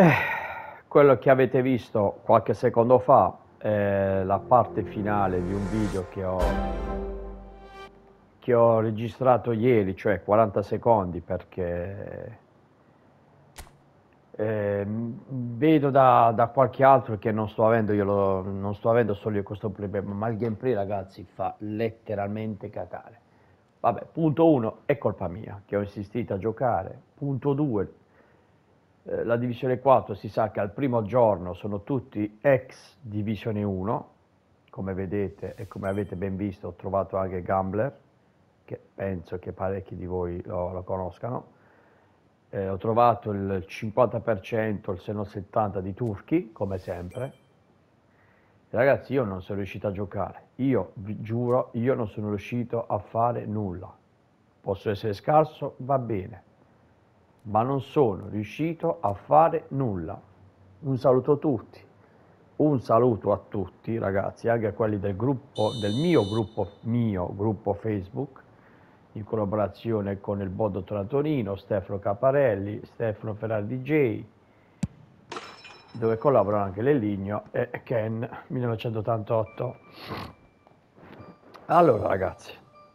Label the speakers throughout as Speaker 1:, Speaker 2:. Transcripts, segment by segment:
Speaker 1: Eh, quello che avete visto qualche secondo fa è la parte finale di un video che ho registrato ieri, cioè 40 secondi, perché vedo da qualche altro che non sto avendo, non sto avendo solo io questo problema, ma il gameplay, ragazzi, fa letteralmente cacare. Vabbè, punto 1 è colpa mia, che ho insistito a giocare. Punto 2, la Divisione 4 si sa che al primo giorno sono tutti ex Divisione 1, come vedete e come avete ben visto ho trovato anche Gambler, che penso che parecchi di voi lo conoscano. Ho trovato il 50%, se non 70% di turchi, come sempre. Ragazzi, io non sono riuscito a giocare, io vi giuro, io non sono riuscito a fare nulla. Posso essere scarso, va bene, ma non sono riuscito a fare nulla. Un saluto a tutti, un saluto a tutti ragazzi, anche a quelli del gruppo, del mio gruppo Facebook, in collaborazione con il buon dottor Antonino, Stefano Caparelli, Stefano Ferrari DJ, dove collaborano anche Leligno e Ken 1988. Allora ragazzi,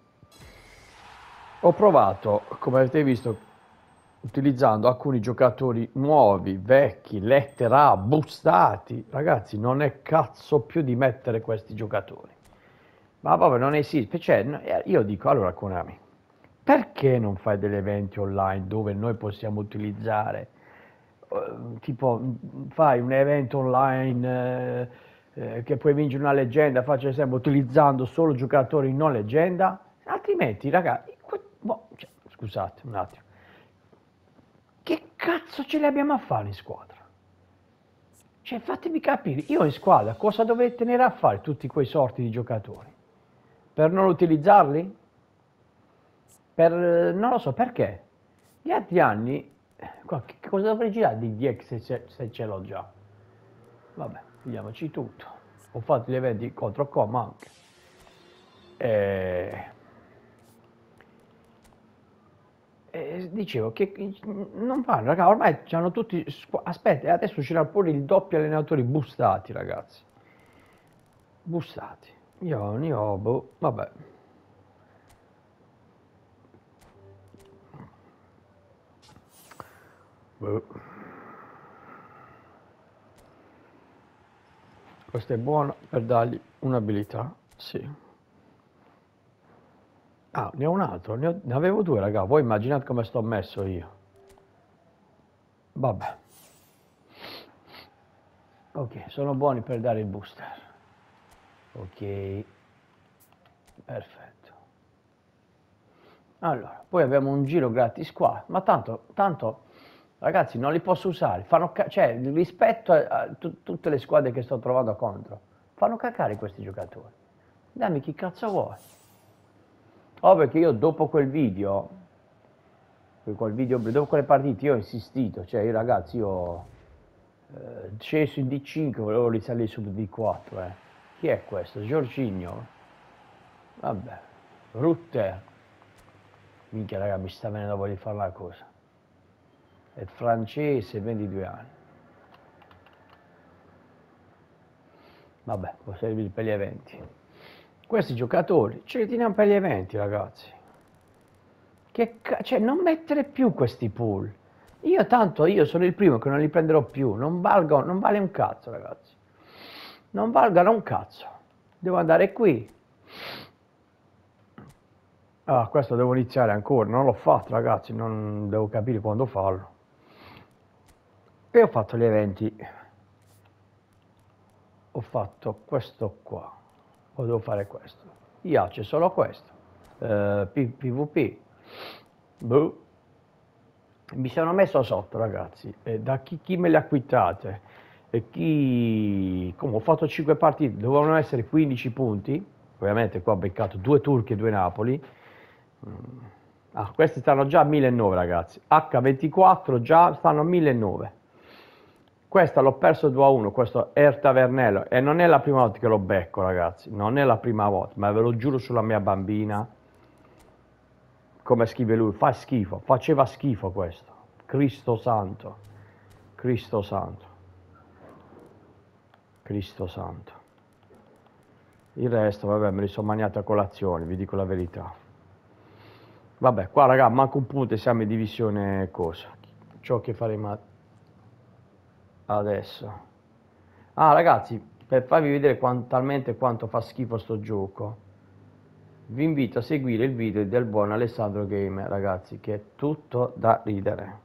Speaker 1: ho provato, come avete visto, utilizzando alcuni giocatori nuovi, vecchi, lettera A, boostati. Ragazzi, non è cazzo più di mettere questi giocatori. Ma proprio non esiste. Cioè, io dico, allora Konami, perché non fai degli eventi online dove noi possiamo utilizzare, tipo, fai un evento online che puoi vincere una leggenda, faccio esempio, utilizzando solo giocatori non leggenda, altrimenti, ragazzi, cioè, scusate un attimo, che cazzo ce li abbiamo a fare in squadra? Cioè, fatemi capire, io in squadra cosa dovrei tenere a fare tutti quei sorti di giocatori? Per non utilizzarli? Non lo so, perché? Gli altri anni, che cosa dovrei girare di DX se ce l'ho già? Vabbè, vediamoci tutto. Ho fatto gli eventi contro Com anche. E dicevo che non fanno, ragazzi, ormai hanno tutti, aspetta, adesso c'era pure il doppio allenatori boostati, ragazzi, boostati, boh, vabbè, boh. Questo è buono per dargli un'abilità, sì. Ah, ne ho un altro, ne avevo due, raga, voi immaginate come sto messo io. Vabbè. Ok, sono buoni per dare il booster. Ok, perfetto. Allora, poi abbiamo un giro gratis qua, ma tanto ragazzi non li posso usare, cioè rispetto a tutte le squadre che sto trovando contro, fanno cacare questi giocatori. Dammi chi cazzo vuoi. Oh, perché io dopo quel video, dopo quelle partite, io ho insistito, cioè io ragazzi, io sceso in D5, volevo risalire su D4, eh. Chi è questo? Jorginho? Vabbè, Rutter. Minchia raga, mi sta venendo voglia di fare una cosa. È francese, 22 anni. Vabbè, può servire per gli eventi. Questi giocatori ce li teniamo per gli eventi, ragazzi. Cioè, non mettere più questi pool. Io sono il primo che non li prenderò più. Non vale un cazzo, ragazzi. Non valgano un cazzo. Devo andare qui. Ah, questo devo iniziare ancora. Non l'ho fatto, ragazzi. Non devo capire quando farlo. E ho fatto gli eventi. Ho fatto questo qua. O devo fare questo? Io c'è solo questo. PvP. Boh. Mi sono messo sotto, ragazzi. Da chi me le ha quittate? E chi... Come ho fatto 5 partite, dovevano essere 15 punti. Ovviamente qua ho beccato 2 turchi e 2 Napoli. Ah, questi stanno già a 1009, ragazzi. H24 già stanno a 1009. Questa l'ho perso 2-1, questo è il Tavernello. E non è la prima volta che lo becco, ragazzi. Non è la prima volta, ma ve lo giuro sulla mia bambina. Come scrive lui, fa schifo, faceva schifo questo. Cristo santo. Cristo santo. Cristo santo. Il resto, vabbè, me li sono mangiati a colazione, vi dico la verità. Vabbè, qua raga, manco un punto e siamo in divisione cosa. Ciò che faremo adesso. Ah, ragazzi, per farvi vedere talmente quanto fa schifo sto gioco, vi invito a seguire il video del buon Alessandro Gamer, ragazzi, che è tutto da ridere.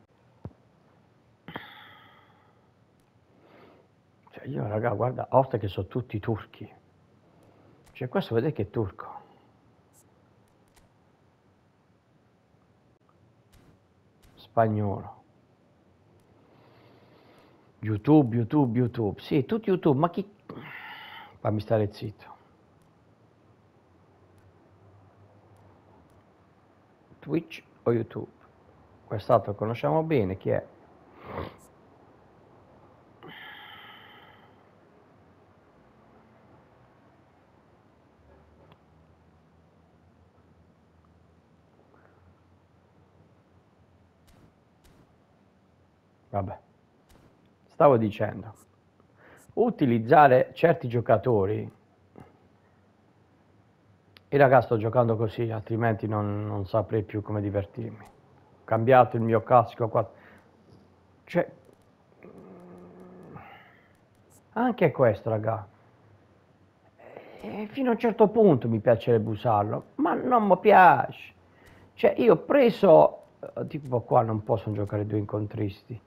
Speaker 1: Cioè, io, raga, guarda, oltre che sono tutti turchi. Cioè, questo vedete che è turco. Spagnolo. YouTube, YouTube, YouTube. Sì, tutti YouTube, ma chi... Fammi stare zitto. Twitch o YouTube? Quest'altro conosciamo bene, chi è? Vabbè. Stavo dicendo, utilizzare certi giocatori. E raga, sto giocando così, altrimenti non saprei più come divertirmi. Ho cambiato il mio casco qua. Cioè, anche questo, raga. Fino a un certo punto mi piacerebbe usarlo, ma non mi piace. Cioè, io ho preso, tipo qua non possono giocare due incontristi.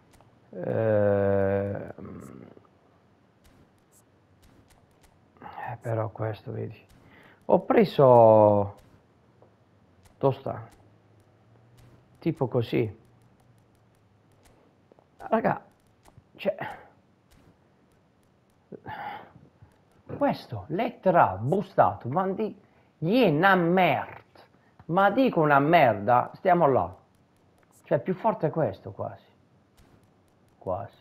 Speaker 1: Però questo, vedi. Ho preso tosta, tipo così. Raga, cioè, questo, lettera, bustato, ma di, è una merda. Ma dico una merda, stiamo là. Cioè, più forte è questo, quasi. Quasi.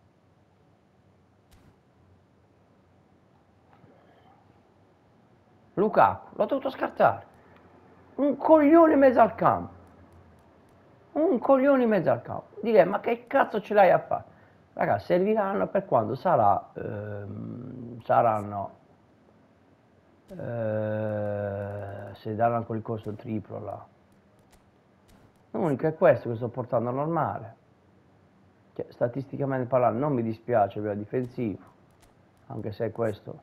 Speaker 1: Lukaku, l'ho dovuto scartare. Un coglione in mezzo al campo. Un coglione in mezzo al campo. Direi, ma che cazzo ce l'hai a fare? Ragazzi, serviranno per quando saranno, se daranno ancora il corso triplo là. L'unico è questo che sto portando normale. Cioè, statisticamente parlando non mi dispiace per il difensivo, anche se è questo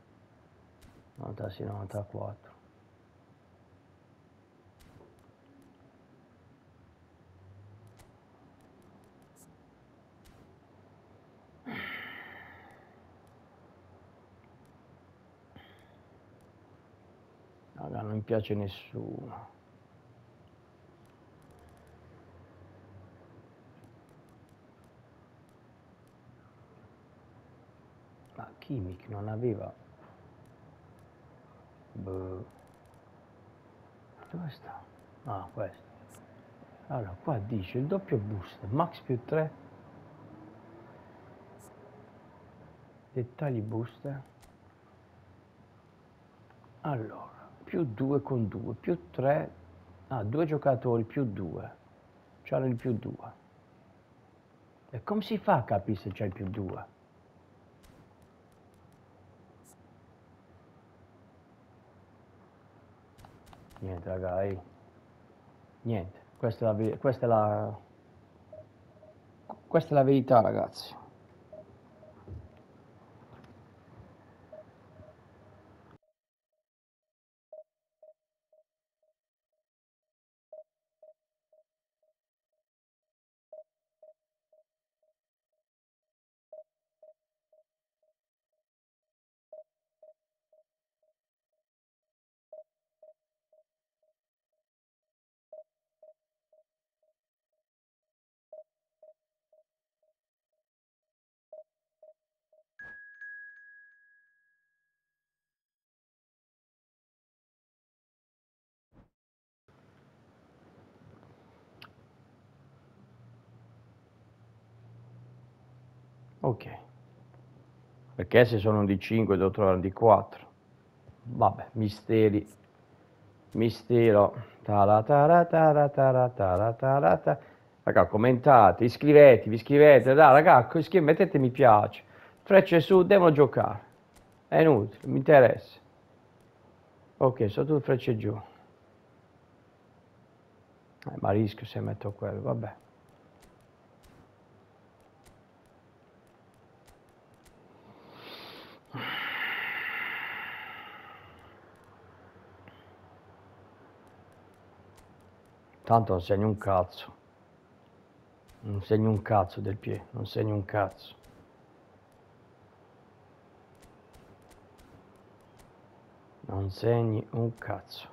Speaker 1: 96-94. Raga, non mi piace nessuno. Ma Kimmich non aveva... Boh. Dove sta? Ah, questo. Allora, qua dice il doppio boost, max più 3, dettagli booster. Allora, più 2 con 2, più 3, ah, 2 giocatori più 2, c'hanno il più 2. E come si fa a capire se c'è il più 2? Niente, ragazzi, niente, questa è la verità, ragazzi. Ok, perché se sono di 5 devo trovare di 4. Vabbè, misteri, mistero. Raga, commentate, iscrivetevi, iscrivete, dai, raga, mettete mi piace. Frecce su, devono giocare. È inutile, mi interessa. Ok, sono tutte frecce giù. Ma rischio se metto quello, vabbè. Tanto non segno un cazzo. Non segno un cazzo del piede, non segno un cazzo. Non segni un cazzo.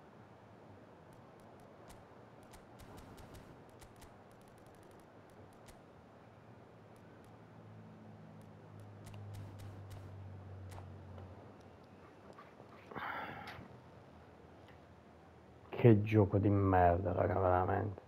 Speaker 1: Che gioco di merda, raga, veramente.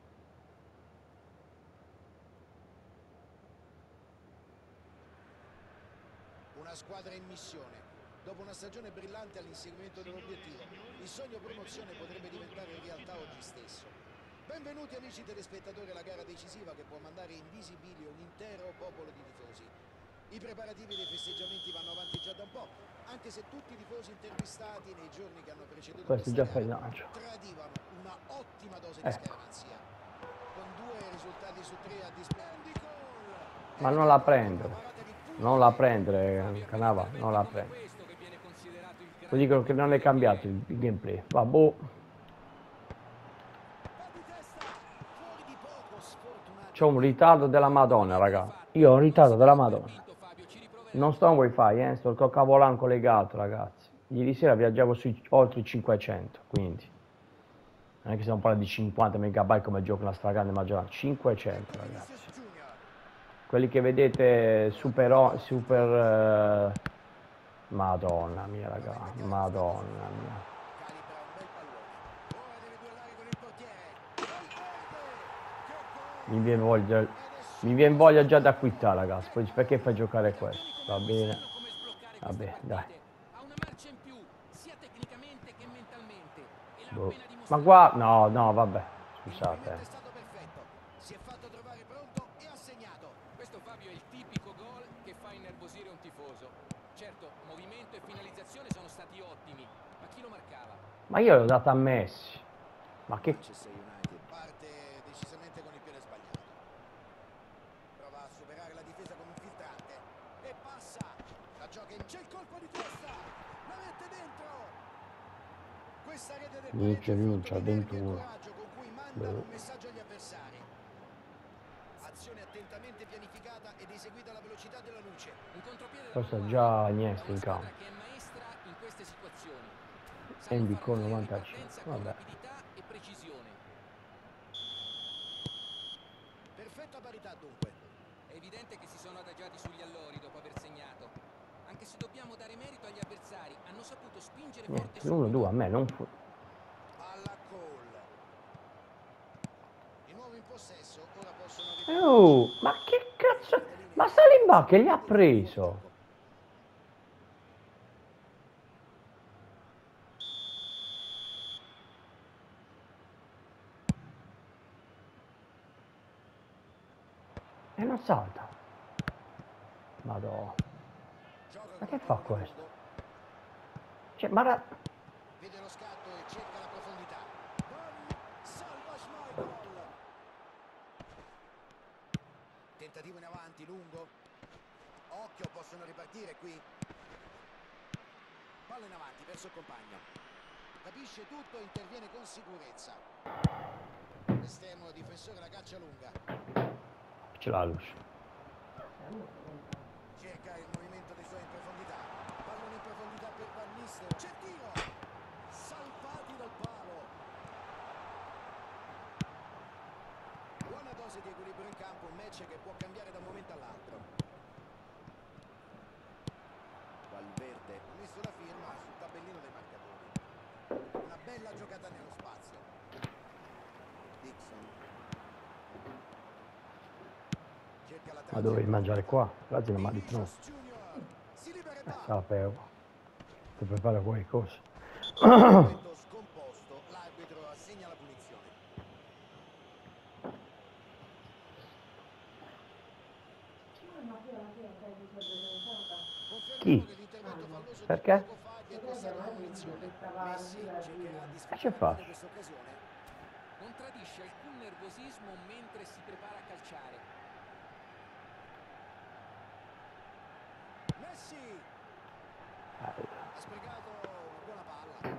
Speaker 2: Una squadra in missione. Dopo una stagione brillante all'inseguimento dell'obiettivo, il sogno promozione potrebbe diventare realtà oggi stesso. Benvenuti amici telespettatori alla gara decisiva che può mandare invisibili un intero popolo di tifosi. I preparativi dei festeggiamenti vanno avanti già da un po', anche se tutti i tifosi intervistati nei giorni che hanno preceduto
Speaker 1: Questo
Speaker 2: questa
Speaker 1: già fa il
Speaker 2: gara
Speaker 1: lancio.
Speaker 2: tradivano una ottima dose di
Speaker 1: Ecco.
Speaker 2: scaramanzia. Con 2 risultati su 3 a disposizione.
Speaker 1: Ma non la prendo. Non la prendere, Canava, non la prendo. Poi dicono che non è cambiato il gameplay. Vabbè. C'ho un ritardo della Madonna, raga. Io ho un ritardo della Madonna. Non sto in wifi, sto col cavolan collegato, ragazzi. Ieri sera viaggiavo sui oltre i 500, quindi. Non è che stiamo parlando di 50 megabyte come gioco la stragrande maggioranza. 500, ragazzi. Quelli che vedete super. Madonna mia, raga. Madonna mia. Mi viene voglia già da acquistare, ragazzi. Poi perché fai giocare questo? Va bene. Vabbè, dai. Boh. Ma qua, no, no, vabbè. Scusate.
Speaker 2: Si è fatto trovare pronto e ha segnato.
Speaker 3: Questo Fabio è il tipico gol che fa innervosire un tifoso. Certo, movimento e finalizzazione sono stati ottimi, ma chi lo marcava?
Speaker 1: Ma io l'ho data a Messi. Ma che...
Speaker 2: Manchester United parte decisamente con il piede sbagliato. Prova a superare la difesa con un filtrante e passa. La gioca in... C'è il colpo di testa. La mette dentro. Questa rete del pareggio è frutto di nervi e
Speaker 1: 21.
Speaker 2: coraggio con cui manda un messaggio agli avversari. Azione attentamente pianificata ed eseguita alla velocità della luce.
Speaker 3: Un contropiede
Speaker 1: Questo è
Speaker 3: da
Speaker 1: già niente in
Speaker 3: squadra
Speaker 1: campo.
Speaker 3: che è maestra in queste situazioni.
Speaker 1: Andy
Speaker 3: Sanno far
Speaker 1: con
Speaker 3: valere
Speaker 1: 95.
Speaker 3: ripartenza con
Speaker 1: Vabbè.
Speaker 3: rapidità e precisione.
Speaker 2: Perfetta parità dunque.
Speaker 3: È evidente che si sono adagiati sugli allori dopo aver segnato. Anche se dobbiamo dare merito agli avversari, hanno saputo spingere forte
Speaker 1: Niente, l'1-2 a me non fu...
Speaker 2: Palla gol. Di nuovo in possesso, ora possono
Speaker 1: ma che cazzo... Ma Saliba che li ha preso? E non salta. Madonna. Ma che fa questo? Cioè, ma...
Speaker 2: Vede lo scatto e cerca la profondità. Salva Schmeichel. Tentativo in avanti, lungo. Occhio, possono ripartire qui. Palla in avanti verso il compagno. Capisce tutto e interviene con sicurezza. Estremo difensore la caccia lunga.
Speaker 1: Ce l'ha Lucio.
Speaker 2: Cerca il movimento dei suoi in profondità. Pallone in profondità per Van Nistelrooy. C'è tiro. Salvati dal palo. Buona dose di equilibrio in campo, un match che può cambiare da un momento all'altro. Valverde ha messo la firma sul tabellino dei marcatori. Una bella giocata nello spazio. Dixon. Cerca la
Speaker 1: Ma dovevi mangiare qua? Grazie la mano di no.
Speaker 2: Si libera
Speaker 1: Sapevo. Ti preparo qualcosa.
Speaker 2: scomposto, l'arbitro assegna la punizione. Diciamo
Speaker 1: Chi?
Speaker 2: che l'intervento falloso di
Speaker 1: Perché?
Speaker 2: poco fa gli è costato una punizione. Messi cercherà di
Speaker 1: Che ci
Speaker 2: sfruttare
Speaker 1: fa?
Speaker 2: bene questa occasione.
Speaker 3: Non tradisce alcun nervosismo mentre si prepara a calciare.
Speaker 2: Messi
Speaker 1: Bello.
Speaker 2: ha sprecato una buona palla.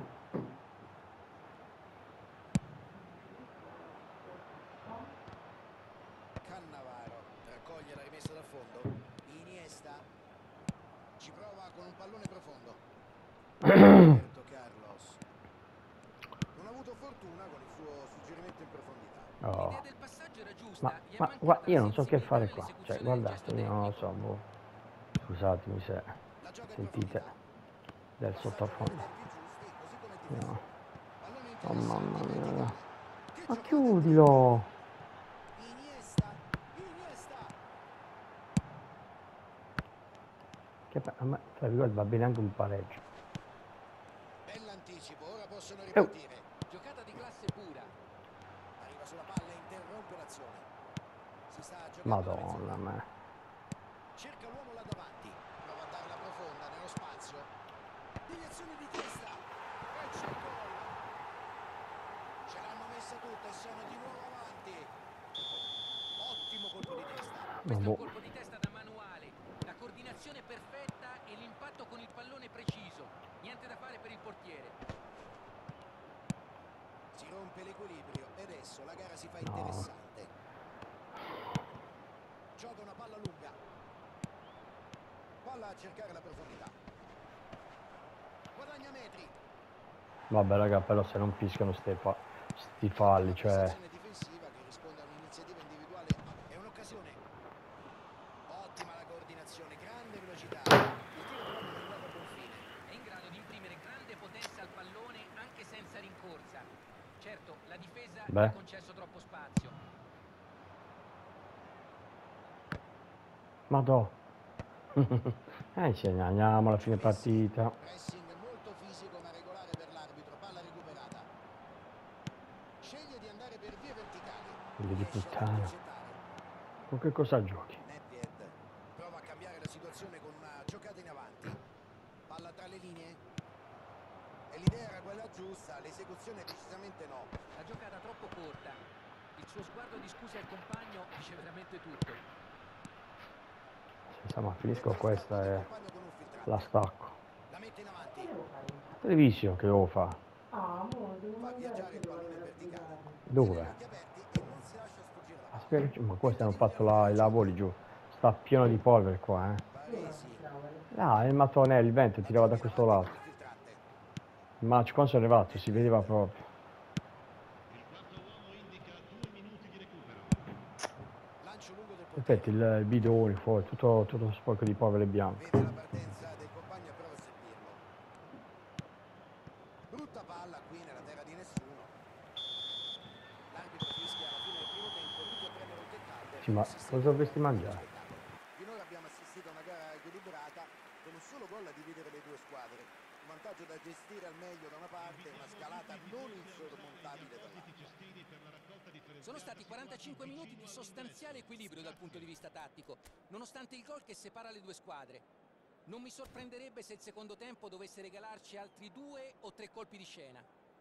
Speaker 2: Cannavaro raccoglie la rimessa dal fondo. Iniesta ci prova con un pallone profondo. Roberto Carlos non ha avuto fortuna con il suo suggerimento in profondità.
Speaker 3: L'idea
Speaker 1: Oh.
Speaker 3: del passaggio era giusta, gli è
Speaker 1: Ma
Speaker 3: mancata
Speaker 1: io
Speaker 3: la
Speaker 1: non so che
Speaker 3: sensibilità
Speaker 1: fare qua. Cioè,
Speaker 3: nell'esecuzione del gesto
Speaker 1: guardate, io non lo
Speaker 3: tecnico.
Speaker 1: so, boh. Scusatemi se
Speaker 2: La gioca in
Speaker 1: sentite
Speaker 2: profondità.
Speaker 1: del
Speaker 2: Passaggio nei
Speaker 1: sottofondo.
Speaker 2: tempi giusti, così come il
Speaker 1: No.
Speaker 2: difensore. Pallone
Speaker 1: Oh
Speaker 2: interessante
Speaker 1: mamma
Speaker 2: in
Speaker 1: mia.
Speaker 2: verticale. Che
Speaker 1: Ma
Speaker 2: giocata incredibile.
Speaker 1: chiudilo!
Speaker 2: Iniesta.
Speaker 1: Che a me, tra virgolette, va bene anche un pareggio.
Speaker 2: Bell'anticipo, ora possono
Speaker 1: Oh.
Speaker 2: ripartire.
Speaker 3: Giocata di classe pura.
Speaker 2: Arriva sulla palla e interrompe l'azione. Si sta giocando la
Speaker 1: Madonna
Speaker 2: mezz'ora.
Speaker 1: me.
Speaker 2: Cerca l'uomo là davanti. Prova a darla profonda nello spazio. Deviazione di testa. E c'è il gol. Ce l'hanno messa tutta e sono di nuovo avanti. Ottimo colpo di testa.
Speaker 3: Questo è un
Speaker 1: Boh.
Speaker 3: colpo di testa da manuale. La coordinazione perfetta e l'impatto con il pallone preciso. Niente da fare per il portiere.
Speaker 2: Si rompe l'equilibrio e adesso la gara si fa
Speaker 1: No.
Speaker 2: interessante. Gioca una palla lunga. Palla a cercare la profondità. Guadagna metri.
Speaker 1: Vabbè raga, però se non fischiano sti falli, cioè.
Speaker 2: Prestazione difensiva che risponde a un'iniziativa individuale. È un'occasione. Ottima la coordinazione, grande velocità. Il tiro però non è andato a buon fine.
Speaker 3: È in grado di imprimere grande potenza al pallone anche senza rincorsa. Certo, la difesa gli ha
Speaker 1: Beh.
Speaker 3: concesso troppo spazio.
Speaker 1: Madò. Andiamo alla fine
Speaker 2: Messi,
Speaker 1: partita.
Speaker 2: pressing molto fisico ma regolare per l'arbitro. Palla recuperata. Sceglie di andare per vie verticali.
Speaker 1: Figlio di
Speaker 2: Riesce ad
Speaker 1: puttana.
Speaker 2: intercettare.
Speaker 1: Con che cosa giochi?
Speaker 2: Nedved prova a cambiare la situazione con una giocata in avanti. Palla tra le linee. E l'idea era quella giusta, l'esecuzione decisamente no.
Speaker 3: La giocata troppo corta. Il suo sguardo di scusa al compagno dice veramente tutto.
Speaker 1: Insomma, finisco
Speaker 2: Dentro scarto
Speaker 1: questa
Speaker 2: del
Speaker 1: e
Speaker 2: compagno con un
Speaker 1: la
Speaker 2: filtrante.
Speaker 1: stacco.
Speaker 2: La mette in avanti.
Speaker 1: Televisio che devo fare?
Speaker 2: Fa viaggiare il pallone in verticale. Tiene gli
Speaker 1: Dove?
Speaker 2: occhi aperti e non si lascia sfuggire la palla.
Speaker 1: Ma questi hanno
Speaker 2: Tenta di
Speaker 1: fatto
Speaker 2: migliorare
Speaker 1: i
Speaker 2: il
Speaker 1: lavori
Speaker 2: gioco.
Speaker 1: giù. Sta pieno di polvere qua, eh.
Speaker 2: Baresi.
Speaker 1: Là, il mattone, il vento
Speaker 2: La
Speaker 1: tirava
Speaker 2: gioca
Speaker 1: da
Speaker 2: in
Speaker 1: questo
Speaker 2: avanti
Speaker 1: lato.
Speaker 2: con il filtrante.
Speaker 1: Ma quando sono arrivato si vedeva proprio.
Speaker 2: Lancio lungo del
Speaker 1: Aspetta,
Speaker 2: portiere.
Speaker 1: il bidone fuori, tutto sporco di polvere bianca.
Speaker 2: Vede la partenza del compagno e prova a servirlo. Brutta palla qui nella terra di nessuno. L'arbitro fischia alla fine del primo tempo, tutti a prendere un tè caldo
Speaker 1: Sì,
Speaker 2: e
Speaker 1: ma
Speaker 2: assistere
Speaker 1: cosa
Speaker 2: a
Speaker 1: dovresti
Speaker 2: un grande
Speaker 1: mangiare?
Speaker 2: spettacolo. Finora abbiamo assistito a una gara equilibrata con un solo gol a dividere le due squadre. Un vantaggio da gestire al meglio da una parte e una scalata non insormontabile dall'altra.
Speaker 3: Sono stati 45 minuti di sostanziale equilibrio dal punto di vista tattico, nonostante il gol che separa le due squadre. Non mi sorprenderebbe se il secondo tempo dovesse regalarci altri 2 o 3 colpi di scena.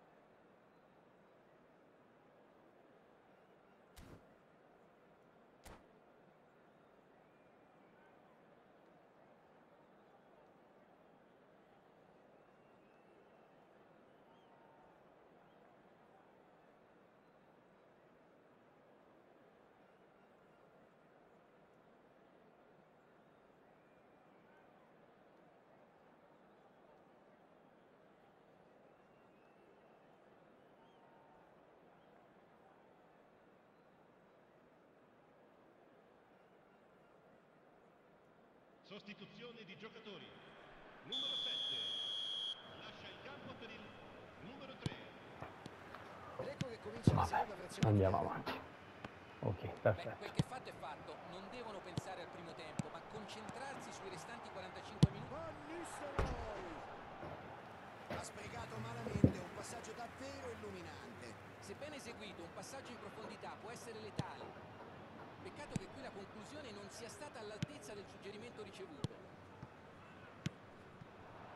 Speaker 4: Sostituzione di giocatori. Numero 7. Lascia il campo per il numero 3.
Speaker 2: Ed ecco che comincia la
Speaker 1: Vabbè,
Speaker 2: seconda frazione di
Speaker 1: andiamo
Speaker 2: gara.
Speaker 1: avanti. Ok,
Speaker 3: Beh,
Speaker 1: perfetto.
Speaker 3: quel che fatto è fatto. Non devono pensare al primo tempo, ma concentrarsi sui restanti 45 minuti.
Speaker 2: Van Nistelrooy ha sprecato malamente un passaggio davvero illuminante.
Speaker 3: Sebbene eseguito, un passaggio in profondità può essere letale. Peccato che qui la conclusione non sia stata all'altezza del suggerimento ricevuto.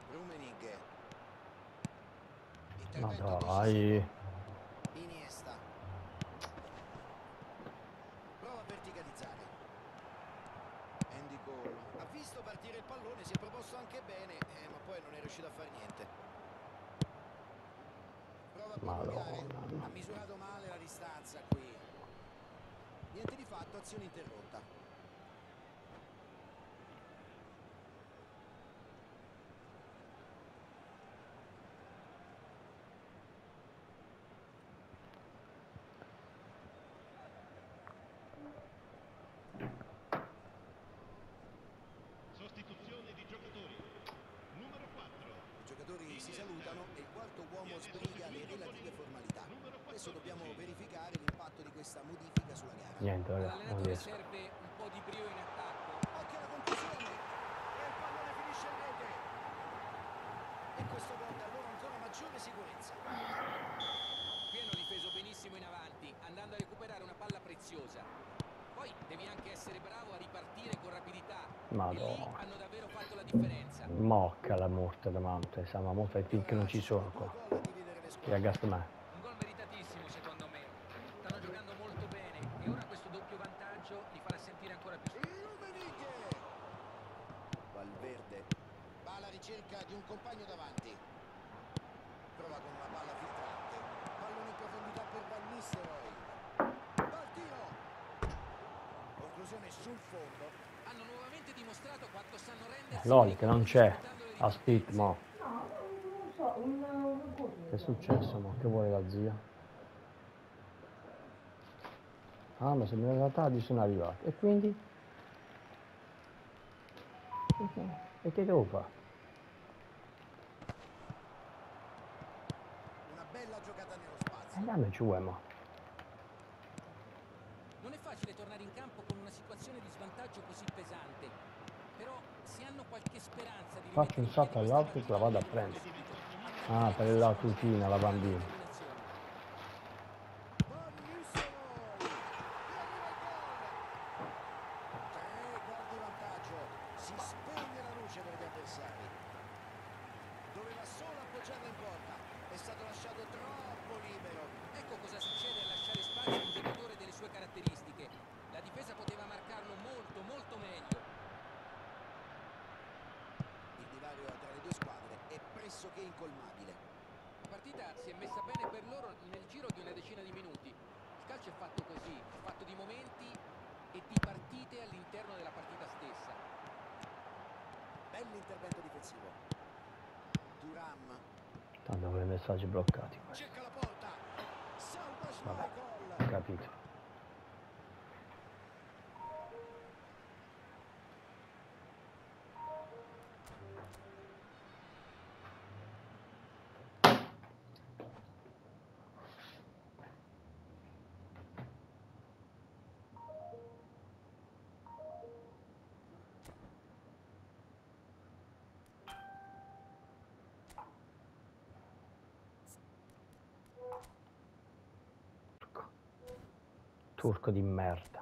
Speaker 2: Rummenigge.
Speaker 1: Ma
Speaker 2: Intervento
Speaker 1: dai.
Speaker 2: decisivo. Iniesta. Prova a verticalizzare. Andy Cole. Ha visto partire il pallone, si è proposto anche bene, ma poi non è riuscito a fare niente. Prova a prolungare.
Speaker 1: Madonna.
Speaker 2: Ha misurato male la distanza qui. Niente di fatto, azione interrotta.
Speaker 4: Sostituzione di giocatori. Numero 4.
Speaker 2: I giocatori si salutano e il quarto uomo sbriga le relative formalità. Adesso dobbiamo verificare l'impatto di questa modifica sulla gara.
Speaker 1: Niente, raga, non
Speaker 3: All'allenatore
Speaker 1: riesco.
Speaker 3: serve un po' di brio in attacco.
Speaker 2: Occhio alla conclusione! E il pallone finisce in rete! E questo gol dà loro ancora maggiore sicurezza.
Speaker 3: Qui hanno difeso benissimo in avanti, andando a recuperare una palla preziosa. Poi devi anche essere bravo a ripartire con rapidità. E lì
Speaker 1: Madonna.
Speaker 3: hanno davvero fatto la differenza.
Speaker 1: Mocca la morte da mante, siamo molto ai pic che non ci sono qua.
Speaker 2: Due gol a dividere le
Speaker 1: Che
Speaker 2: squadre.
Speaker 1: aggasto me.
Speaker 3: Un gol meritatissimo secondo me. Stanno giocando molto bene e ora questo doppio vantaggio li farà sentire ancora più
Speaker 2: Rummenigge! Valverde va alla ricerca di un compagno davanti. Prova con una palla filtrante. Pallone in profondità per Van Nistelrooy. Va al tiro! Conclusione sul fondo.
Speaker 3: Hanno nuovamente dimostrato quanto sanno rendersi
Speaker 1: Lol, che non c'è.
Speaker 3: sfruttando le
Speaker 1: A split,
Speaker 3: ripartenze.
Speaker 1: mo. Che è successo, mo? Che vuole la zia? Ah, ma se me ne tardi sono arrivati. E quindi? E che devo fare?
Speaker 2: Una bella giocata nello spazio.
Speaker 1: Dammi ci vuoi, mo.
Speaker 3: Non è facile tornare in campo con una situazione di svantaggio così pesante. Però se hanno qualche speranza di
Speaker 1: Faccio un salto all'alto e te la vado a prendere. Ah, per la tutina, la bambina.
Speaker 2: Van Nistelrooy! E arriva il gol! 3 gol di vantaggio. Si spegne la luce per gli avversari. Doveva solo appoggiarla in porta. È stato lasciato troppo libero.
Speaker 3: Ecco cosa succede a lasciare spazio a un giocatore delle sue caratteristiche. La difesa poteva marcarlo molto, molto meglio.
Speaker 2: Il divario tra le due squadre è pressoché incolmabile.
Speaker 3: La partita si è messa bene per loro nel giro di una decina di minuti. Il calcio è fatto così, è fatto di momenti e di partite all'interno della partita stessa.
Speaker 2: Bell'intervento difensivo. Thuram
Speaker 1: Tanto con i messaggi bloccati.
Speaker 2: cerca la porta. Salva
Speaker 1: Vabbè,
Speaker 2: Schmeichel.
Speaker 1: ho capito. Turco di merda.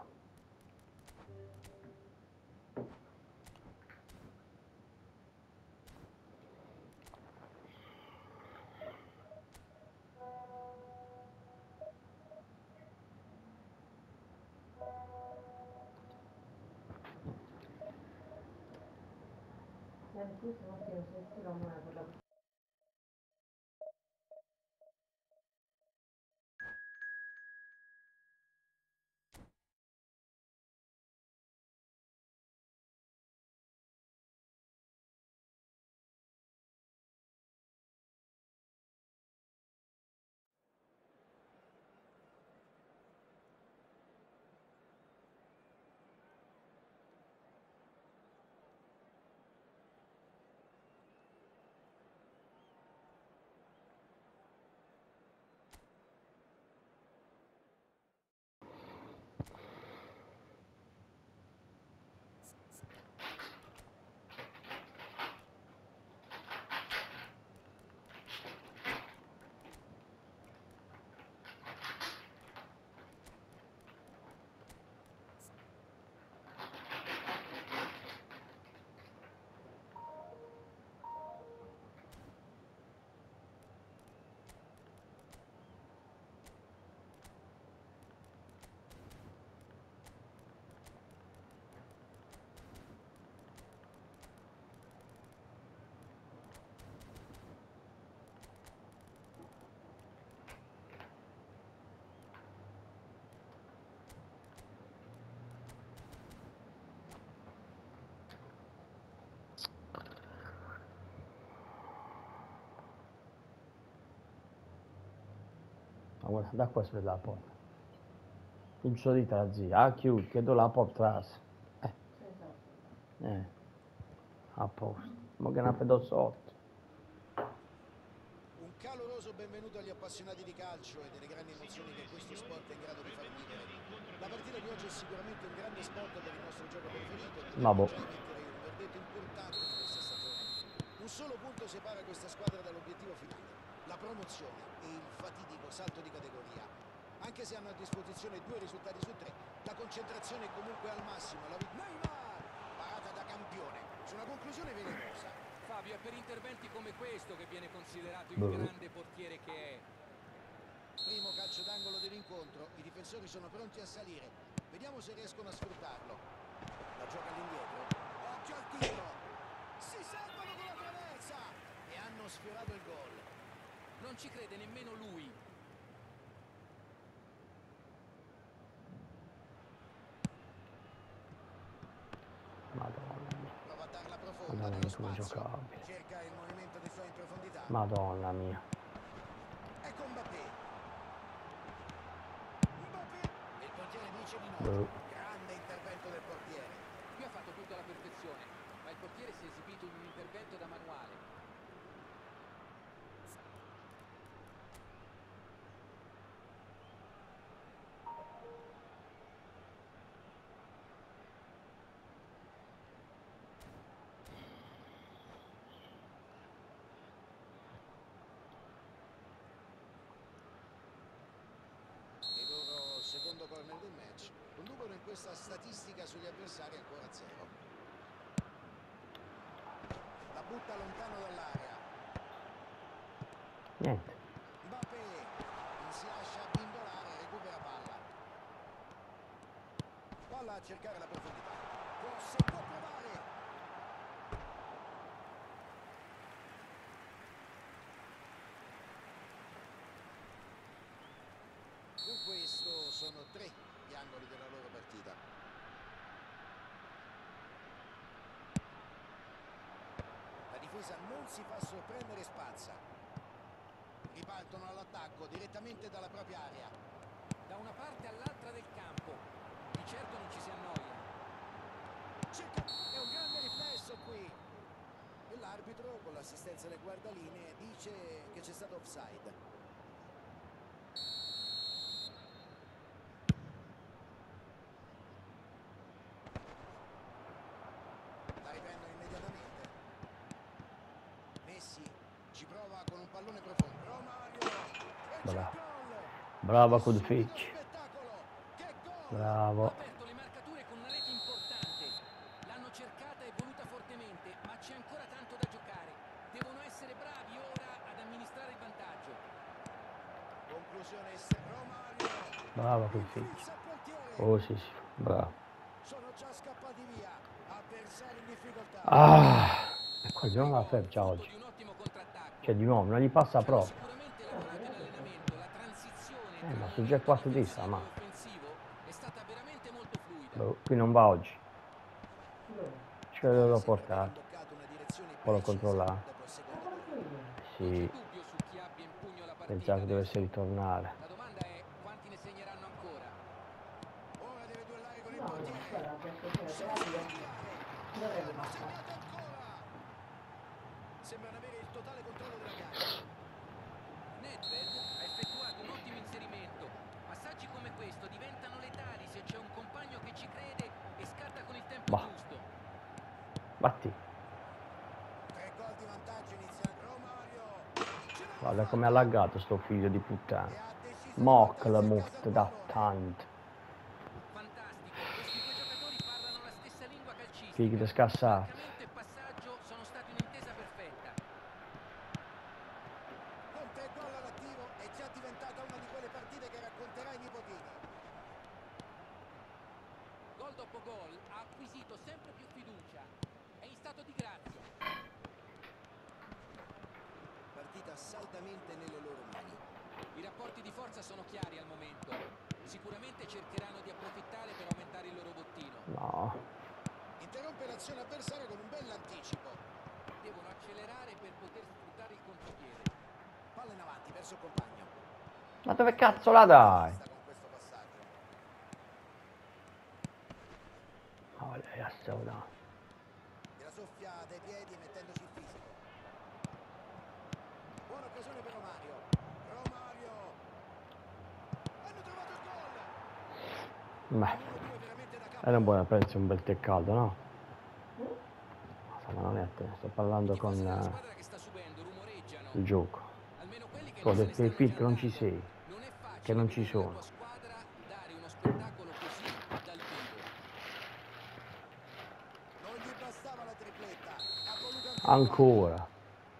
Speaker 1: Ma guarda, da qua si vede la porta. Il suo dito la zia. Ah, chiudi, che do la porta atrás. A posto. Ma che ne vedo sotto.
Speaker 2: Un caloroso benvenuto agli appassionati di calcio e delle grandi emozioni che questo sport è in grado di far vivere. La partita di oggi è sicuramente un grande spot per il nostro gioco preferito e potremmo già emettere un verdetto importante di questa stagione. Un solo punto separa questa squadra dall'obiettivo finale, la promozione e il fatidico salto di categoria. Anche se hanno a disposizione 2 risultati su 3, la concentrazione è comunque al massimo. Neymar! Parata da campione, su una conclusione velenosa.
Speaker 3: Fabio, è per interventi come questo che viene considerato il grande portiere che è.
Speaker 2: Primo calcio d'angolo dell'incontro, i difensori sono pronti a salire. Vediamo se riescono a sfruttarlo. La gioca all'indietro. Occhio al tiro. Si salvano con la traversa e hanno sfiorato il gol.
Speaker 3: Non ci crede nemmeno lui.
Speaker 1: Madonna mia.
Speaker 2: Prova a darla profonda
Speaker 1: Madonna,
Speaker 2: nello
Speaker 1: come
Speaker 2: spazio.
Speaker 1: giocabile.
Speaker 2: Cerca il movimento dei suoi in profondità.
Speaker 1: Madonna mia.
Speaker 2: Ecco Mbappé. Mbappé. Il portiere dice di no. Grande intervento del portiere.
Speaker 3: Qui ha fatto tutto alla perfezione, ma il portiere si è esibito in un intervento da manuale.
Speaker 2: Il loro secondo corner del match. Un numero in questa statistica sugli avversari ancora a 0. La butta lontano dall'area.
Speaker 1: Niente.
Speaker 2: Mbappé non si lascia abbindolare, recupera palla. Palla a cercare la profondità. Forse può provare. Con questo sono 3 gli angoli della loro partita. La difesa non si fa sorprendere e spazza. Ripartono all'attacco direttamente dalla propria area.
Speaker 3: Da una parte all'altra del campo. Di certo non ci si annoia.
Speaker 2: È un grande riflesso qui. E l'arbitro, con l'assistenza del guardalinee, dice che c'è stato offside. La riprendono immediatamente. Messi ci prova con un pallone profondo. Romario. E c'è il gol.
Speaker 1: Bravo
Speaker 2: Subito
Speaker 1: Kudfic.
Speaker 2: spettacolo. Che gol!
Speaker 1: Bravo.
Speaker 3: Ha aperto le marcature con una rete importante. L'hanno cercata e voluta fortemente, ma c'è ancora tanto da giocare. Devono essere bravi ora ad amministrare il vantaggio.
Speaker 2: Conclusione Romario.
Speaker 1: Bravo Kudfic.
Speaker 2: Infilza il portiere.
Speaker 1: Oh sì, sì. Bravo.
Speaker 2: Sono già scappati via. Avversari in difficoltà.
Speaker 1: Ah. E qua di nuovo la Febcia
Speaker 3: Frutto
Speaker 1: oggi.
Speaker 3: di un ottimo contrattacco.
Speaker 1: Cioè di nuovo, non gli passa
Speaker 3: Ci hanno
Speaker 1: proprio.
Speaker 3: sicuramente lavorato in allenamento. La transizione tra
Speaker 1: Ma
Speaker 3: il
Speaker 1: su già
Speaker 3: momento
Speaker 1: 4 di
Speaker 3: difensivo
Speaker 1: ma
Speaker 3: e offensivo è stata veramente molto fluida.
Speaker 1: qui non va oggi. Ce l'ho
Speaker 2: Sembra aver
Speaker 1: portato.
Speaker 2: imboccato una direzione
Speaker 1: Poi l'ho
Speaker 2: precisa
Speaker 1: controllato.
Speaker 2: dopo il secondo gol.
Speaker 3: Non
Speaker 1: Sì,
Speaker 3: c'è dubbio su chi abbia in pugno la partita
Speaker 1: pensavo che dovesse
Speaker 3: adesso.
Speaker 1: ritornare.
Speaker 3: La domanda è quanti ne segneranno ancora.
Speaker 2: Ora deve duellare con il portiere. Senza sbagliare. L'hanno segnato ancora. Sembrano avere il totale controllo della gara.
Speaker 3: Nedved ha effettuato un ottimo inserimento. Passaggi come questo diventano letali se c'è un compagno che ci crede e scatta con il tempo
Speaker 1: Bah.
Speaker 3: giusto.
Speaker 1: Batti.
Speaker 2: 3 gol di vantaggio iniziale. Romario. Ce l'ha
Speaker 1: Guarda
Speaker 2: fatta.
Speaker 1: come ha laggato sto figlio di
Speaker 2: E
Speaker 1: puttana.
Speaker 2: ha deciso di
Speaker 1: Mock
Speaker 2: portarsi
Speaker 1: la
Speaker 2: a casa
Speaker 1: muft
Speaker 2: il
Speaker 1: da
Speaker 2: pallone.
Speaker 1: tanto.
Speaker 3: Fantastico, questi due giocatori parlano la stessa lingua calcistica.
Speaker 1: Figli di scassati.
Speaker 3: Marcamento e passaggio sono stati un'intesa perfetta.
Speaker 2: Con 3 gol all'attivo è già diventata una di quelle partite che racconterà ai nipotini.
Speaker 3: Gol dopo gol ha acquisito sempre più fiducia. È in stato di grazia.
Speaker 2: Partita saldamente nelle loro mani.
Speaker 3: I rapporti di forza sono chiari al momento. Sicuramente cercheranno di approfittare per aumentare il loro bottino.
Speaker 1: No.
Speaker 2: Interrompe l'azione avversaria con un bell'anticipo.
Speaker 3: Devono accelerare per poter sfruttare il contropiede.
Speaker 2: Palla in avanti verso il compagno.
Speaker 1: Ma dove cazzo la dai?
Speaker 2: Con questo passaggio.
Speaker 1: Oh, lei ha saudato.
Speaker 2: Gliela soffia dai piedi mettendoci il fisico. Buona occasione per Romario. Romario. Hanno trovato il gol.
Speaker 1: Beh,
Speaker 2: 1-2 veramente da capo.
Speaker 1: era buona prendersi un bel tè caldo, no? Ma non è a te, sto parlando
Speaker 3: I tifosi della
Speaker 1: con
Speaker 3: squadra che sta subendo rumoreggiano.
Speaker 1: il gioco.
Speaker 3: Almeno quelli che
Speaker 1: Tu ho
Speaker 3: non se ne
Speaker 1: detto ai
Speaker 3: stanno
Speaker 1: Phil
Speaker 3: già
Speaker 1: che non ci
Speaker 3: andando.
Speaker 1: sei,
Speaker 3: Non è
Speaker 1: che
Speaker 3: facile
Speaker 1: non ci
Speaker 3: vedere la
Speaker 1: sono.
Speaker 3: tua squadra dare uno spettacolo così dal vivo.
Speaker 2: Non gli bastava la tripletta. Ha voluto anche
Speaker 1: Ancora.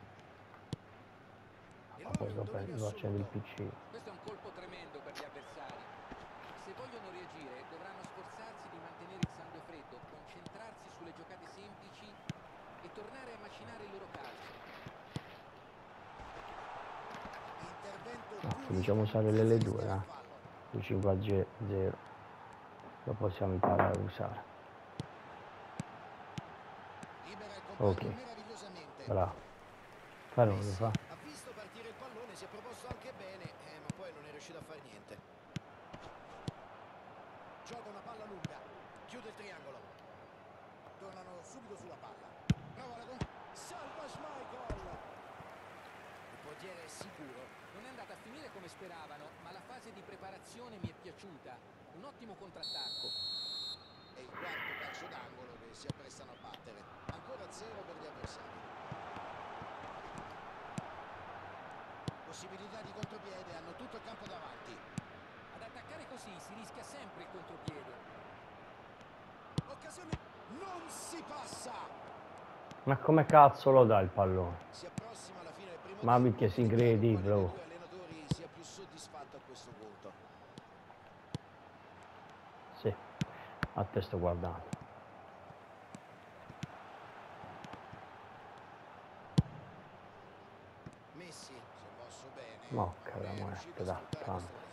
Speaker 2: E
Speaker 1: Ma
Speaker 2: loro
Speaker 1: poi
Speaker 2: è un dominio
Speaker 1: lo accendo il
Speaker 2: assoluto.
Speaker 1: PC.
Speaker 3: Questo è un colpo tremendo per gli avversari. Se vogliono reagire, dovranno sforzarsi di mantenere il sangue freddo, concentrarsi sulle giocate semplici e tornare a macinare il loro calcio.
Speaker 2: Intervento
Speaker 1: No,
Speaker 2: pulito.
Speaker 1: cominciamo a usare
Speaker 2: senza
Speaker 1: l'L2,
Speaker 2: rischiare il fallo.
Speaker 1: il 5G0. Lo possiamo imparare a usare.
Speaker 2: Libera il
Speaker 1: Ok,
Speaker 2: compagno meravigliosamente.
Speaker 1: bravo. Però non lo
Speaker 2: Messi
Speaker 1: fa.
Speaker 2: ha visto partire il pallone, si è proposto anche bene, ma poi non è riuscito a fare niente. Gioca una palla lunga, chiude il triangolo. Tornano subito sulla palla. Prova la salva Schmeichel. Il portiere è sicuro.
Speaker 3: Non è andata a finire come speravano, ma la fase di preparazione mi è piaciuta. Un ottimo contrattacco.
Speaker 2: È il quarto calcio d'angolo che si apprestano a battere. Ancora 0 per gli avversari. Possibilità di contropiede, hanno tutto il campo davanti.
Speaker 3: Ad attaccare così si rischia sempre il contropiede.
Speaker 2: Occasione, non si passa.
Speaker 1: Ma come cazzo lo dà il pallone?
Speaker 2: Si approssima alla fine del primo
Speaker 1: Ma
Speaker 2: tempo.
Speaker 1: minchia, si
Speaker 2: ed è chiaro
Speaker 1: incredibile,
Speaker 2: quale dei
Speaker 1: oh.
Speaker 2: due allenatori sia più soddisfatto a questo punto.
Speaker 1: Sì, a te sto guardando.
Speaker 2: Messi si è mosso bene,
Speaker 1: Mocca
Speaker 2: non
Speaker 1: la
Speaker 2: è
Speaker 1: muerte,
Speaker 2: riuscito a
Speaker 1: da
Speaker 2: sfruttare
Speaker 1: tanto.
Speaker 2: questa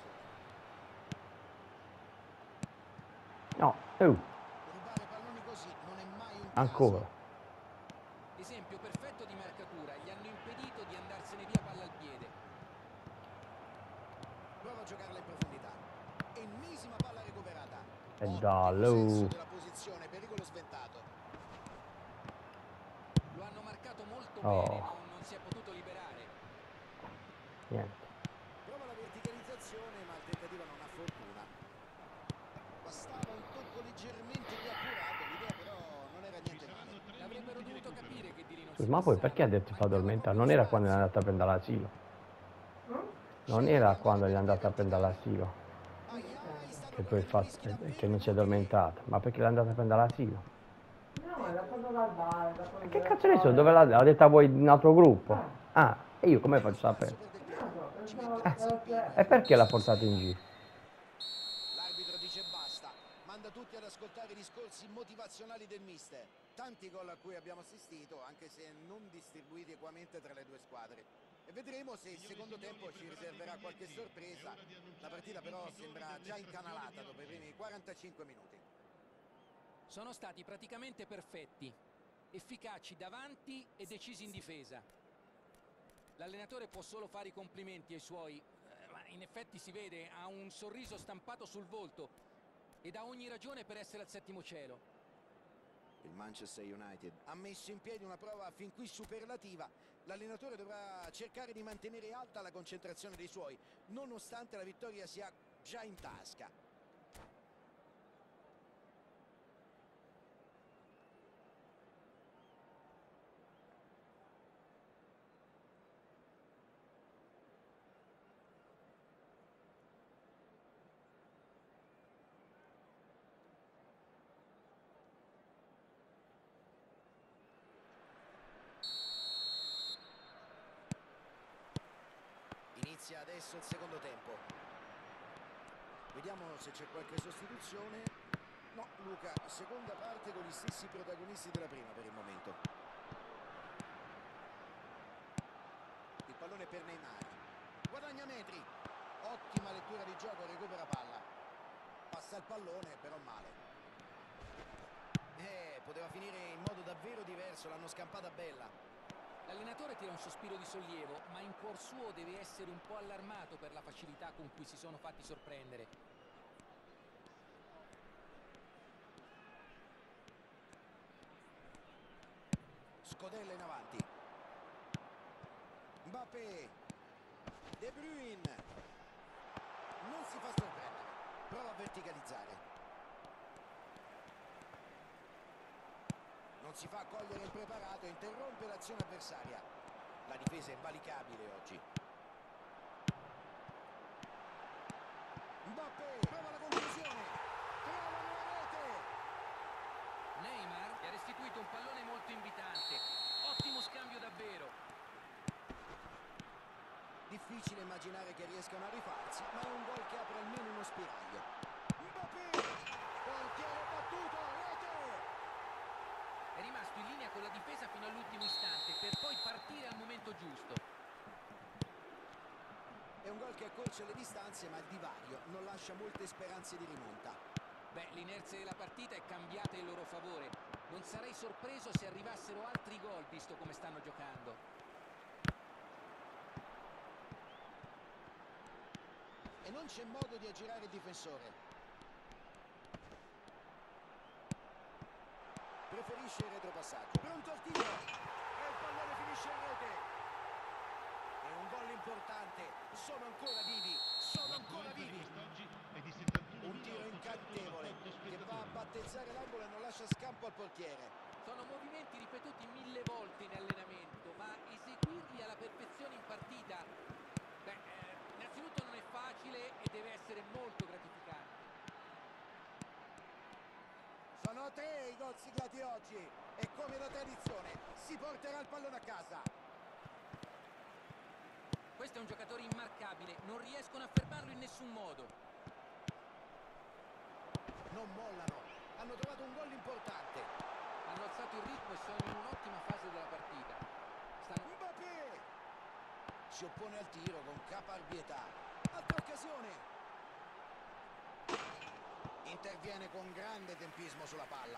Speaker 2: occasione.
Speaker 1: No,
Speaker 2: Rubare palloni così non è mai un
Speaker 1: ancora.
Speaker 2: caso.
Speaker 3: Esempio perfetto di marcatura, gli hanno impedito di andarsene via palla al piede.
Speaker 2: Prova a giocarla in profondità. Ennesima palla recuperata.
Speaker 1: E
Speaker 2: Ottimo
Speaker 1: dallo.
Speaker 2: senso della posizione, pericolo sventato.
Speaker 3: Lo hanno marcato molto
Speaker 1: Oh.
Speaker 3: bene, non si è potuto liberare.
Speaker 1: Niente.
Speaker 2: Prova la verticalizzazione, ma il tentativo non ha fortuna. Bastava un tocco leggermente più accurato, l'idea però non era niente male.
Speaker 3: L'avrebbero dovuto capire che di lì non
Speaker 1: Scusa,
Speaker 3: si
Speaker 1: ma poi
Speaker 3: passava.
Speaker 1: perché ha detto fa
Speaker 3: Mancava
Speaker 1: addormentare?
Speaker 3: proprio
Speaker 1: Non
Speaker 3: lo
Speaker 1: era quando è
Speaker 3: spazio.
Speaker 1: andata a prendere l'asilo. Non
Speaker 2: Sceglie di
Speaker 1: era
Speaker 2: andare
Speaker 1: quando è
Speaker 2: per via
Speaker 1: andata a prendere
Speaker 2: verticale.
Speaker 1: l'asilo.
Speaker 2: Ai ai, stanno
Speaker 1: Che tu hai
Speaker 2: correndo
Speaker 1: fatto,
Speaker 2: rischi davvero
Speaker 1: che non si è
Speaker 2: inutili.
Speaker 1: addormentata. Ma perché l'è andata a prendere l'asilo?
Speaker 5: No, l'ha fatto dal bar, dopo
Speaker 1: Che cazzo ne so? Dove l'ha detta voi in un altro gruppo? Ah, e io come faccio a sapere?
Speaker 2: Per Del Piero. Ci
Speaker 5: No,
Speaker 2: metterà Zampini.
Speaker 1: E perché l'ha portato in giro?
Speaker 2: L'arbitro dice basta, manda tutti ad ascoltare i discorsi motivazionali del mister. Tanti gol a cui abbiamo assistito, anche se non distribuiti equamente tra le due squadre. E vedremo se il secondo tempo ci riserverà qualche sorpresa. La partita però sembra già incanalata dopo i primi 45 minuti.
Speaker 3: Sono stati praticamente perfetti, efficaci davanti e decisi in difesa. L'allenatore può solo fare i complimenti ai suoi, ma in effetti si vede, ha un sorriso stampato sul volto ed ha ogni ragione per essere al settimo cielo.
Speaker 2: Il Manchester United ha messo in piedi una prova fin qui superlativa. L'allenatore dovrà cercare di mantenere alta la concentrazione dei suoi, nonostante la vittoria sia già in tasca. Inizia adesso il secondo tempo. Vediamo se c'è qualche sostituzione. No, Luca, seconda parte con gli stessi protagonisti della prima per il momento. Il pallone per Neymar. Guadagna metri. Ottima lettura di gioco, recupera palla. Passa il pallone, però male. Poteva finire in modo davvero diverso, l'hanno scampata bella.
Speaker 3: La L'allenatore tira un sospiro di sollievo, ma in cuor suo deve essere un po' allarmato per la facilità con cui si sono fatti sorprendere.
Speaker 2: Scodella in avanti. Mbappé. De Bruyne. Non si fa sorprendere. Prova a verticalizzare. Non si fa cogliere il preparato e interrompe l'azione avversaria. La difesa è invalicabile oggi. Mbappé prova la conclusione. Trovano la rete.
Speaker 3: Neymar gli ha restituito un pallone molto invitante. Ottimo scambio davvero.
Speaker 2: Difficile immaginare che riescano a rifarsi, ma è un gol che apre almeno uno spiraglio. Mbappé! Portiere battuto, rete!
Speaker 3: È rimasto in linea con la difesa fino all'ultimo istante, per poi partire al momento giusto.
Speaker 2: È un gol che accorcia le distanze, ma il divario non lascia molte speranze di rimonta.
Speaker 3: Beh, l'inerzia della partita è cambiata in loro favore. Non sarei sorpreso se arrivassero altri gol, visto come stanno giocando.
Speaker 2: E non c'è modo di aggirare il difensore. Preferisce il retropassaggio. Pronto al tiro! E il pallone finisce in rete. È un gol importante. Sono ancora vivi. Sono ancora vivi.
Speaker 4: Quest'oggi è di 71.888
Speaker 2: Un tiro incantevole che va a
Speaker 4: spettatori.
Speaker 2: battezzare l'angolo e non lascia scampo al portiere.
Speaker 3: Sono movimenti ripetuti 1000 volte in allenamento, ma eseguirli alla perfezione in partita, beh, innanzitutto non è facile e deve essere molto gratificante.
Speaker 2: Sono 3 i gol siglati oggi e come da tradizione si porterà il pallone a casa.
Speaker 3: Questo è un giocatore immarcabile, non riescono a fermarlo in nessun modo.
Speaker 2: Non mollano, hanno trovato un gol importante.
Speaker 3: Hanno alzato il ritmo e sono in un'ottima fase della partita.
Speaker 2: Mbappé si oppone al tiro con caparbietà. Altra occasione. Interviene con grande tempismo sulla palla.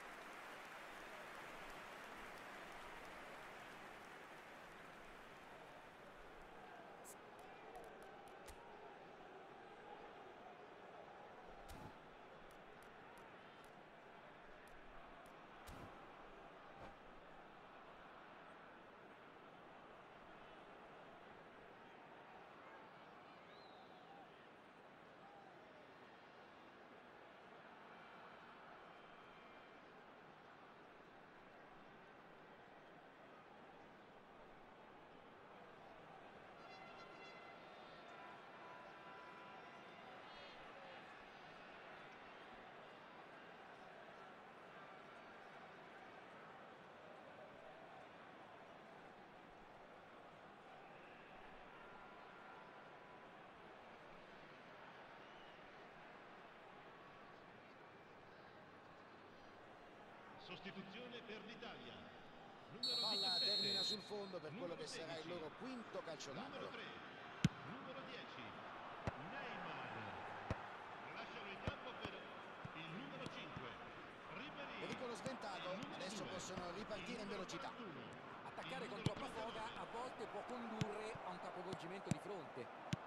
Speaker 4: Sostituzione per l'Italia.
Speaker 2: La
Speaker 4: Numero
Speaker 2: palla
Speaker 4: 17.
Speaker 2: termina sul fondo per quello che
Speaker 4: Numero
Speaker 2: sarà il
Speaker 4: 16.
Speaker 2: loro quinto calcio
Speaker 4: Numero
Speaker 2: d'angolo.
Speaker 4: 3. Numero 10. Neymar. Lasciano il campo per il numero 5. Ribéry.
Speaker 2: Pericolo sventato,
Speaker 4: Il numero
Speaker 2: adesso
Speaker 4: 2.
Speaker 2: possono ripartire
Speaker 4: Il
Speaker 2: in
Speaker 4: numero
Speaker 2: velocità.
Speaker 4: 41.
Speaker 3: Attaccare
Speaker 4: Il
Speaker 3: con
Speaker 4: numero
Speaker 3: troppa foga
Speaker 4: 39.
Speaker 3: a volte può condurre a un capovolgimento di fronte.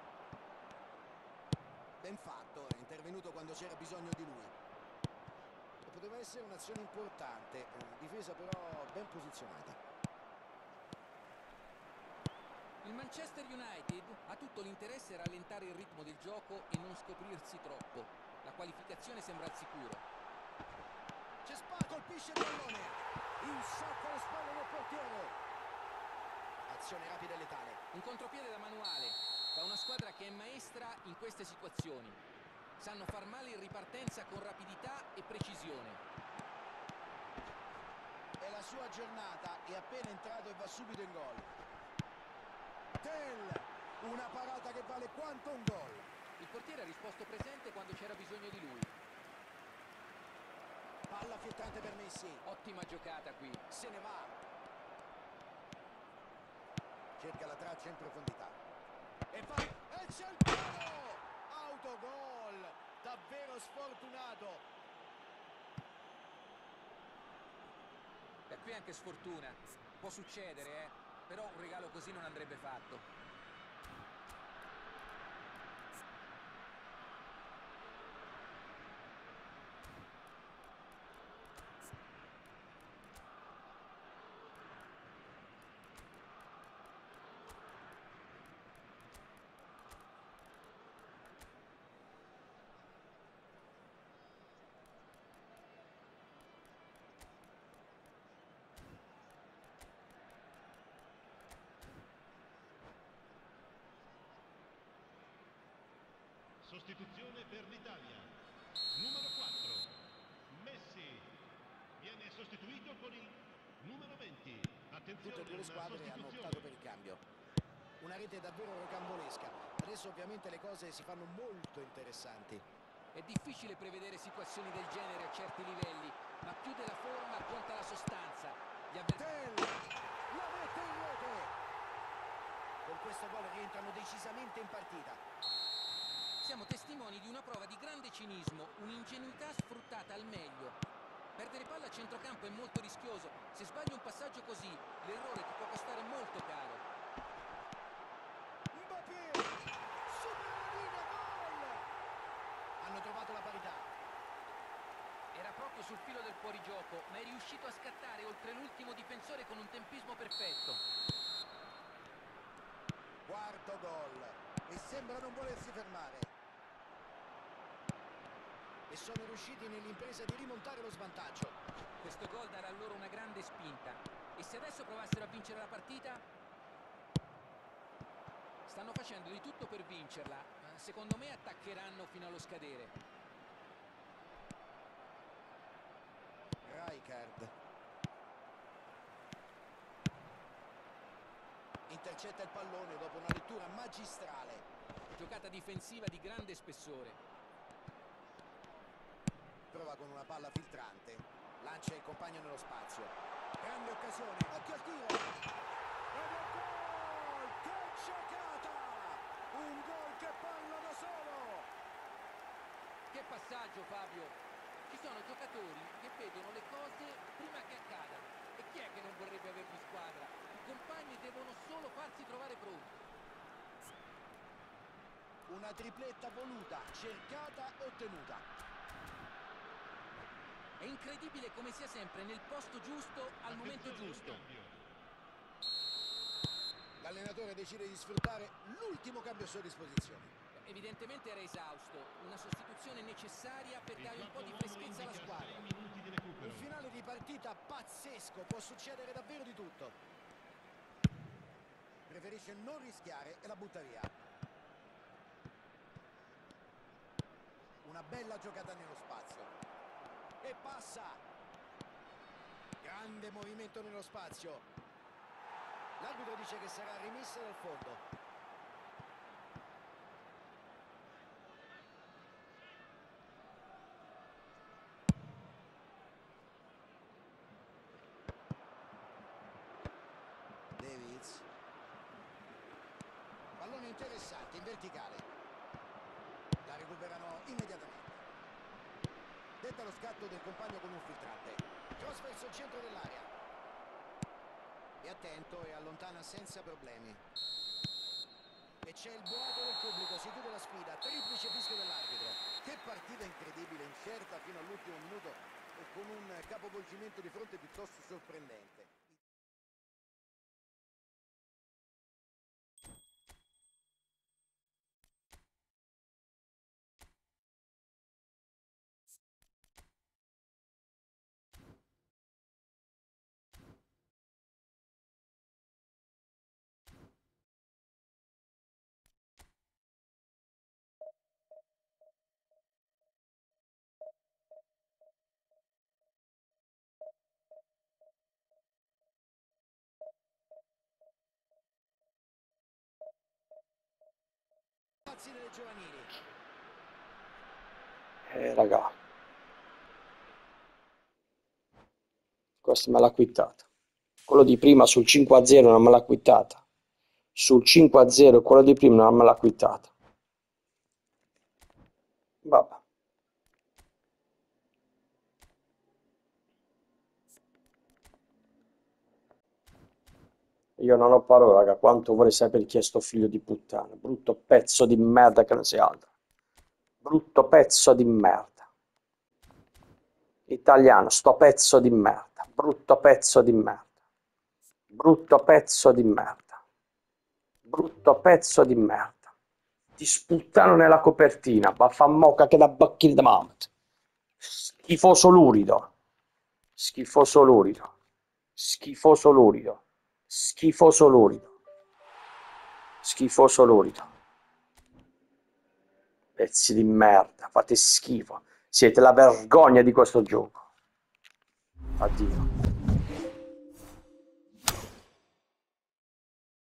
Speaker 2: Ben fatto, è intervenuto quando c'era bisogno di lui. E poteva essere un'azione importante, difesa però ben posizionata.
Speaker 3: Il Manchester United ha tutto l'interesse a rallentare il ritmo del gioco e non scoprirsi troppo. La qualificazione sembra al sicuro.
Speaker 2: C'è Spa, colpisce il pallone. Insacca le spalle del portiere. Azione rapida e letale.
Speaker 3: Un contropiede da manuale, da una squadra che è maestra in queste situazioni. Sanno far male in ripartenza con rapidità e precisione.
Speaker 2: È la sua giornata, è appena entrato e va subito in gol. Tell, una parata che vale quanto un gol.
Speaker 3: Il portiere ha risposto presente quando c'era bisogno di lui.
Speaker 2: Palla filtrante per Messi.
Speaker 3: Ottima giocata qui.
Speaker 2: Se ne va. Cerca la traccia in profondità. E fa... E c'è il palo! Autogol! Davvero sfortunato.
Speaker 3: E qui anche sfortuna. Può succedere, eh. Però un regalo così non andrebbe fatto.
Speaker 4: Sostituzione per l'Italia. Numero 4. Messi viene sostituito con il numero 20. Attenzione,
Speaker 2: Tutte e due le
Speaker 4: una
Speaker 2: squadre hanno
Speaker 4: sostituzione.
Speaker 2: optato per il cambio. Una rete davvero rocambolesca. Adesso ovviamente le cose si fanno molto interessanti.
Speaker 3: È difficile prevedere situazioni del genere a certi livelli, ma più della forma conta la sostanza. Gli avversari...
Speaker 2: La mette in rete! Con questo gol rientrano decisamente in partita.
Speaker 3: Siamo testimoni di una prova di grande cinismo, un'ingenuità sfruttata al meglio. Perdere palla a centrocampo è molto rischioso. Se sbagli un passaggio così, l'errore ti può costare molto caro.
Speaker 2: Mbappé! Supera la linea, gol! Hanno trovato la parità.
Speaker 3: Era proprio sul filo del fuorigioco, ma è riuscito a scattare oltre l'ultimo difensore con un tempismo perfetto.
Speaker 2: Quarto gol. E sembra non volersi fermare. E sono riusciti nell'impresa di rimontare lo svantaggio.
Speaker 3: Questo gol darà loro una grande spinta. E se adesso provassero a vincere la partita? Stanno facendo di tutto per vincerla. Secondo me attaccheranno fino allo scadere.
Speaker 2: Rijkaard intercetta il pallone dopo una lettura magistrale.
Speaker 3: Giocata difensiva di grande spessore.
Speaker 2: Prova con una palla filtrante, lancia il compagno nello spazio. Grande occasione, occhio al tiro. Ed è gol! Che giocata! Un gol che parla da solo.
Speaker 3: Che passaggio, Fabio! Ci sono giocatori che vedono le cose prima che accadano. E chi è che non vorrebbe averli in squadra? I compagni devono solo farsi trovare pronti.
Speaker 2: Una tripletta voluta, cercata, ottenuta.
Speaker 3: È incredibile come sia sempre nel posto giusto al momento
Speaker 4: Attenzione, un
Speaker 3: giusto.
Speaker 4: cambio.
Speaker 2: L'allenatore decide di sfruttare l'ultimo cambio a sua disposizione.
Speaker 3: Evidentemente era esausto. Una sostituzione necessaria per
Speaker 4: Il
Speaker 3: dare un po' di
Speaker 4: quarto uomo
Speaker 3: freschezza alla
Speaker 4: indica
Speaker 3: squadra.
Speaker 4: 6 minuti di recupero.
Speaker 2: Un finale di partita pazzesco, può succedere davvero di tutto. Preferisce non rischiare e la butta via. Una bella giocata nello spazio. E passa. Grande movimento nello spazio. L'arbitro dice che sarà rimessa dal fondo. Davids. Pallone interessante in verticale. La recuperano immediatamente. Tenta lo scatto del compagno con un filtrante. Cross verso il centro dell'area. È attento e allontana senza problemi. E c'è il boato del pubblico, si chiude la sfida, triplice fischio dell'arbitro. Che partita incredibile, incerta fino all'ultimo minuto e con un capovolgimento di fronte piuttosto sorprendente. Ragazzi delle giovanili.
Speaker 1: Raga, questo me l'ha quittata. Quello di prima sul 5-0 non me l'ha quittata. Sul 5-0 quello di prima non me l'ha quittata. Vabbè.
Speaker 6: Io non ho parole, raga, quanto vorrei sapere chi è sto figlio di puttana. Brutto pezzo di merda che non sei altro. Brutto pezzo di merda. Italiano, sto pezzo di merda. Brutto pezzo di merda. Brutto pezzo di merda. Brutto pezzo di merda. Ti sputtano nella copertina. Baffammoca che da bacchini da mamma. Schifoso lurido. Schifoso lurido. Schifoso lurido. Schifoso lurido. Schifoso lurido. Pezzi di merda, fate schifo. Siete la vergogna di questo gioco. Addio.